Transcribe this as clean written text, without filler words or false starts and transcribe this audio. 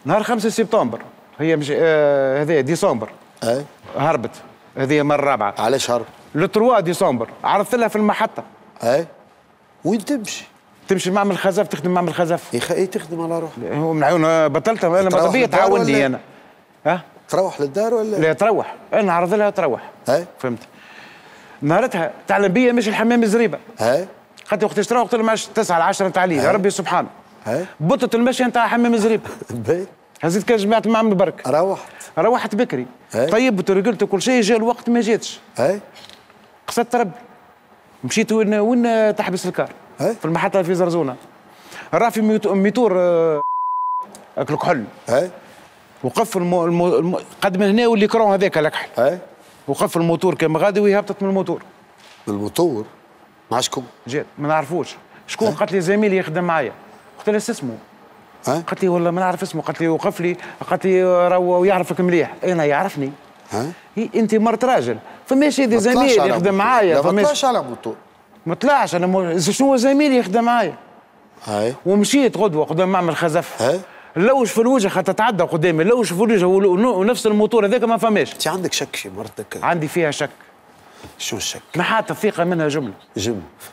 نهار 5 سبتمبر هي مش هذه ديسمبر اي هربت هذه المره الرابعه. علاش هرب؟ لو 3 ديسمبر عرضت لها في المحطه. اي وين تمشي؟ تمشي معمل خزف، تخدم معمل خزف. يا اخي تخدم على روحك. هو من عيون بطلتها انا ماذا بيا تعاوني انا. ها؟ تروح للدار ولا؟ لا تروح، انا عرض لها تروح. اي فهمت. نهارتها تعلم بيا مش الحمام زريبه. اي خاطر وقت تروح قلت له ماش 9 10 نتاع الليل، ربي سبحانه. بطت المشي نتاع حمام زريبه. باهي. هزيت كان جمعت المعمل برك. روحت بكري. طيبت ورجلت وكل شيء، جا الوقت ما جاتش. قصدت ربي. مشيت وين تحبس الكار. في المحطه في زرزونه. راه في ميتور اكل كحل. وقف قد من هنا واللي كرون هذاك لكحل. وقف الموتور كان غادي وهي هبطت من الموتور. الموتور؟ مع شكون؟ جات ما نعرفوش. شكون؟ قالت لي زميلي يخدم معايا. قلت لها اسمه؟ قالت لي والله ما نعرف اسمه. قالت لي وقف لي، قالت لي راهو يعرفك مليح. انا يعرفني. انت مرت راجل، فماشي هذا زميلي يخدم معايا. ما طلعش على موتور. ما طلعش انا شنو زميلي يخدم معايا. ومشيت غدوه قدام معمل خزف. لوش في الوجه خاطر تتعدى قدامي، لوش في الوجه ونفس الموتور هذاك ما فماش. انت عندك شك في مرتك؟ عندي فيها شك. شو الشك؟ نحات الثقه منها جمله.